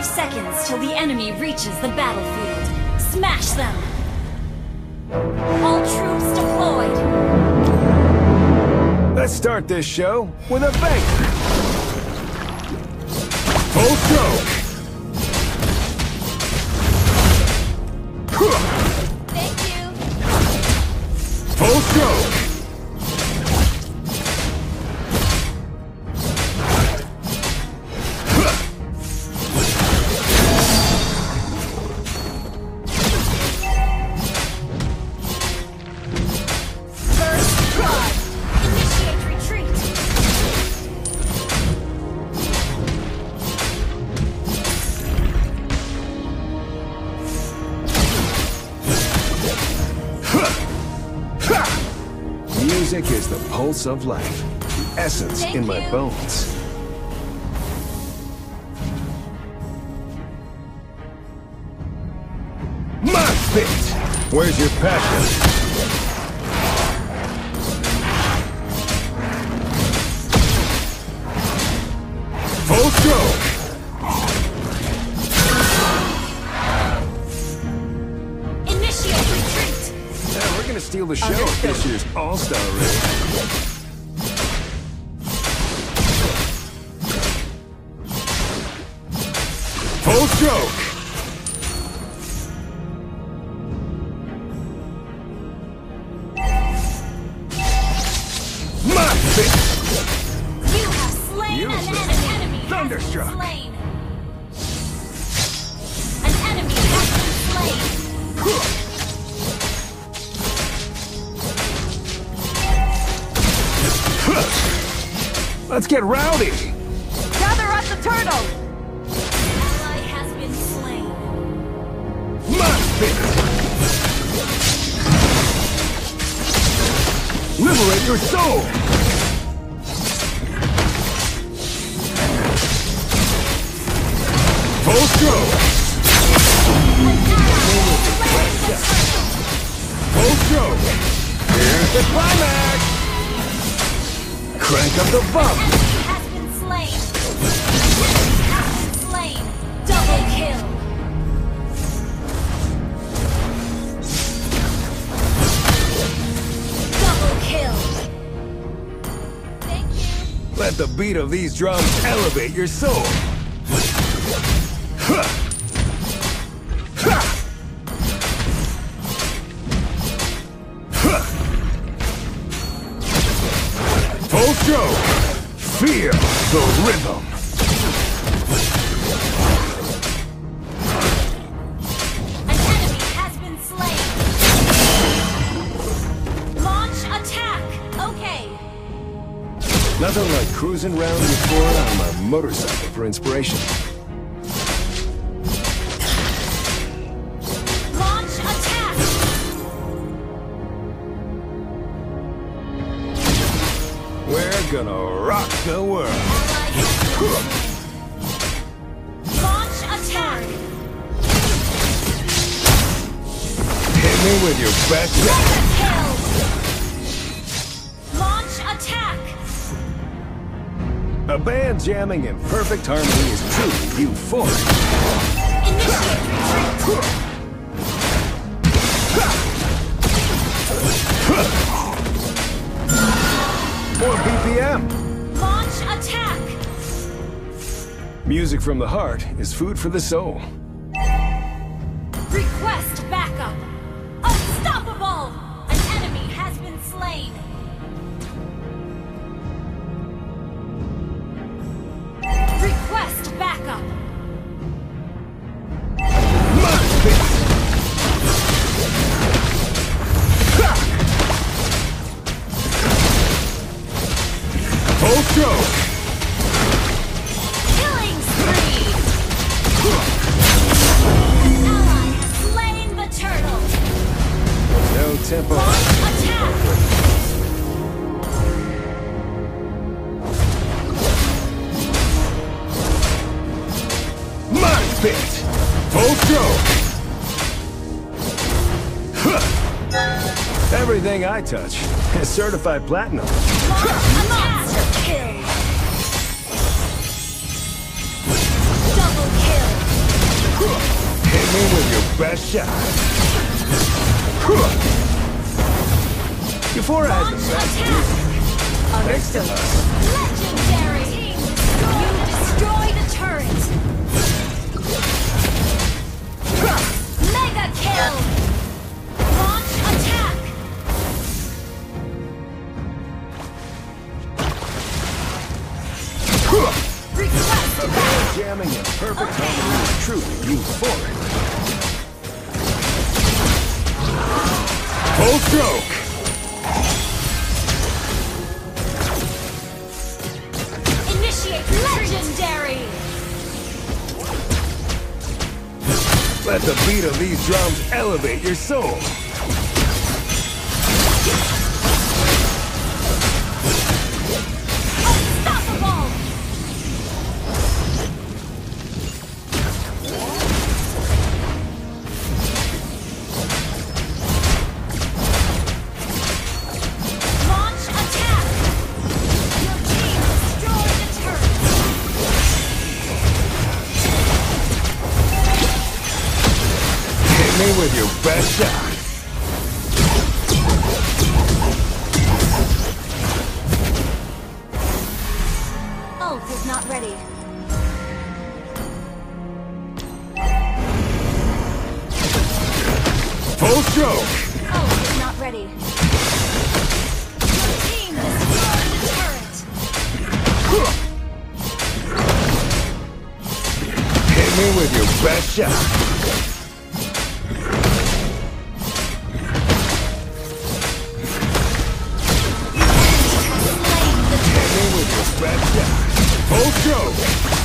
5 seconds till the enemy reaches the battlefield. Smash them! All troops deployed! Let's start this show with a banger! Full stroke! Thank you! Full stroke! Music is the pulse of life, the essence in my bones. Mosh pit! Where's your passion? Full stroke! We're gonna steal the show at this year's All-Star race. Full stroke! Mosh pit! You have slain an enemy! Thunderstruck! An enemy has been slain! Let's get rowdy! Gather up the turtle! Ally has been slain. Mosh pit! Liberate your soul! Full stroke! Full stroke! Here's the climax! Crank up the bump! Enemy has been slain. Has been slain. Double kill. Double kill. Thank you. Let the beat of these drums elevate your soul! Ha! Ha! Ha! Full stroke! Feel the rhythm! An enemy has been slain. Launch attack. Okay. Nothing like cruising round your floor on my motorcycle for inspiration. Launch attack. We're gonna rock the world! Ally has been slain. Launch attack. Hit me with your best shot! Kill. Launch attack. A band jamming in perfect harmony is truly euphoric. Initiate retreat. More BPM! Launch attack. Music from the heart is food for the soul. Request backup. Unstoppable. An enemy has been slain. Request backup. Mosh pit! Ha! Full stroke! Killing spree. An ally has slain the turtle. No tempo. Launch attack. Mosh pit! Full stroke! Huh. Everything I touch is certified platinum. Monster kill. Double kill. me with your best shot. Before I had the best thanks to us. Legendary! You destroy the turret! Mega kill! Launch attack! Request battle! Jamming in perfect harmony is truly euphoric. Full stroke! Initiate legendary! Let the beat of these drums elevate your soul. Unstoppable! Launch attack! Your team destroyed the turret! Hit me with your best shot. Ult is not ready. Full stroke! Ult is not ready. Your team destroyed the turret! Hit me with your best shot. Hit me with your best shot. Full stroke!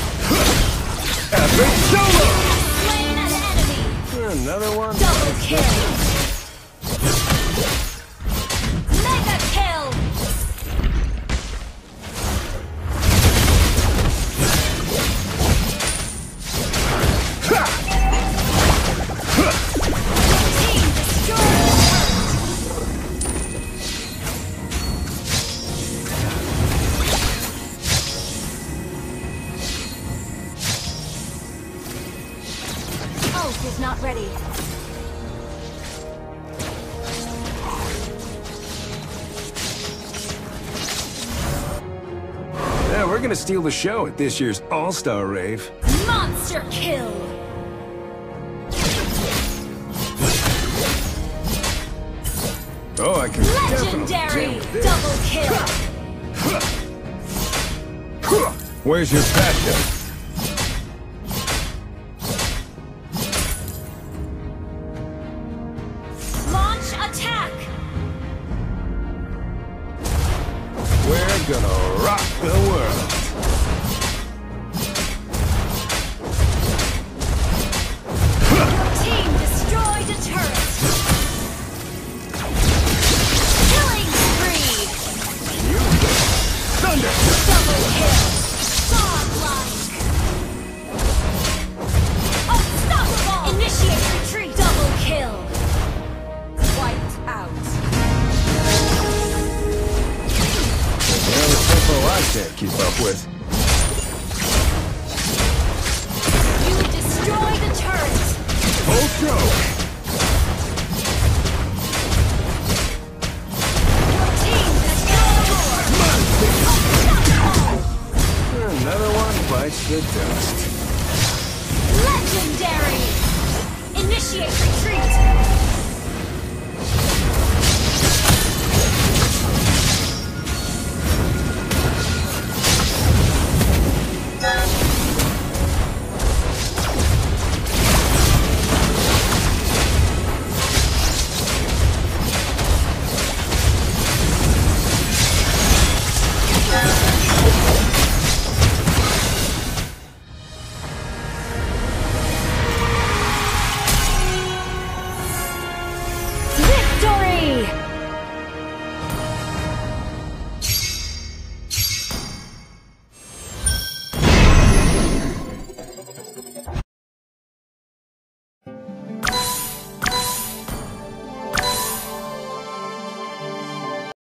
Epic solo! Slain an enemy! Another one? Double kill! Mega kill! Team destroyed the turret! Ult is not ready. Yeah, we're gonna steal the show at this year's All-Star Rave. Monster kill! Oh, I can definitely Legendary! jam with this. Double kill! Where's your passion?